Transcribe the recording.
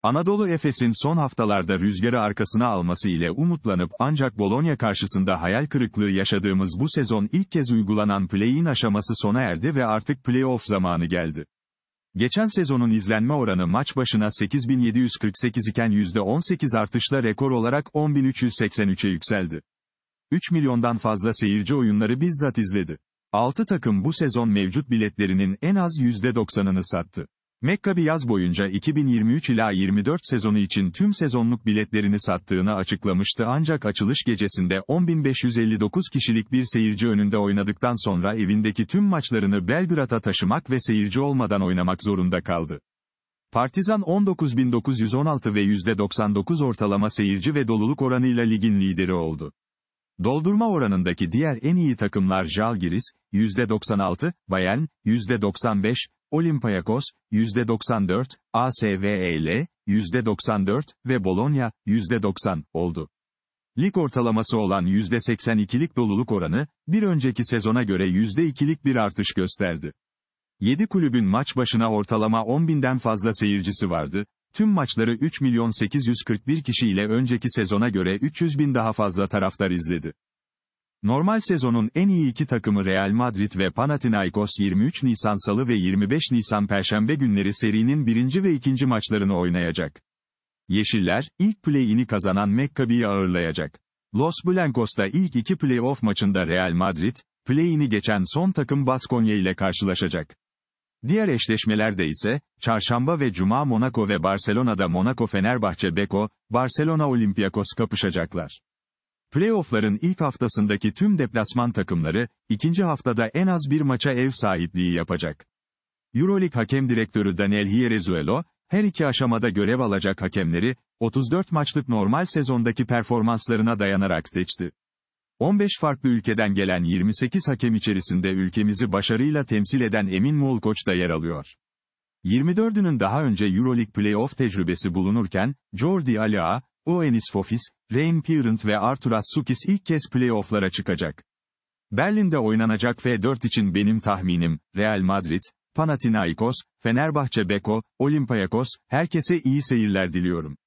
Anadolu Efes'in son haftalarda rüzgarı arkasına alması ile umutlanıp ancak Bologna karşısında hayal kırıklığı yaşadığımız bu sezon ilk kez uygulanan play-in aşaması sona erdi ve artık play-off zamanı geldi. Geçen sezonun izlenme oranı maç başına 8.748 iken %18 artışla rekor olarak 10.383'e yükseldi. 3 milyondan fazla seyirci oyunları bizzat izledi. 6 takım bu sezon mevcut biletlerinin en az %90'ını sattı. Maccabi yaz boyunca 2023 ila 24 sezonu için tüm sezonluk biletlerini sattığını açıklamıştı ancak açılış gecesinde 10.559 kişilik bir seyirci önünde oynadıktan sonra evindeki tüm maçlarını Belgrad'a taşımak ve seyirci olmadan oynamak zorunda kaldı. Partizan 19.916 ve %99 ortalama seyirci ve doluluk oranıyla ligin lideri oldu. Doldurma oranındaki diğer en iyi takımlar Žalgiris, %96, Bayern, %95, Olympiakos, %94, ASVEL, %94 ve Bologna, %90 oldu. Lig ortalaması olan %82'lik doluluk oranı, bir önceki sezona göre %2'lik bir artış gösterdi. 7 kulübün maç başına ortalama 10.000'den fazla seyircisi vardı, tüm maçları 3.841.000 kişi ile önceki sezona göre 300.000 daha fazla taraftar izledi. Normal sezonun en iyi iki takımı Real Madrid ve Panathinaikos 23 Nisan Salı ve 25 Nisan Perşembe günleri serinin birinci ve ikinci maçlarını oynayacak. Yeşiller, ilk play-in'i kazanan Maccabi'yi ağırlayacak. Los Blancos'ta ilk iki play-off maçında Real Madrid, play-in'i geçen son takım Baskonya ile karşılaşacak. Diğer eşleşmelerde ise, Çarşamba ve Cuma Monaco ve Barcelona'da Monaco-Fenerbahçe Beko, Barcelona-Olympiakos kapışacaklar. Playoff'ların ilk haftasındaki tüm deplasman takımları, ikinci haftada en az bir maça ev sahipliği yapacak. Euroleague Hakem Direktörü Daniel Hierezuelo, her iki aşamada görev alacak hakemleri, 34 maçlık normal sezondaki performanslarına dayanarak seçti. 15 farklı ülkeden gelen 28 hakem içerisinde ülkemizi başarıyla temsil eden Emin Molkoç da yer alıyor. 24'ünün daha önce Euroleague playoff tecrübesi bulunurken, Jordi Alaa, Oenis Fofis, Rain Parent ve Arturas Sukis ilk kez playoff'lara çıkacak. Berlin'de oynanacak F4 için benim tahminim, Real Madrid, Panathinaikos, Fenerbahçe Beko, Olympiakos, herkese iyi seyirler diliyorum.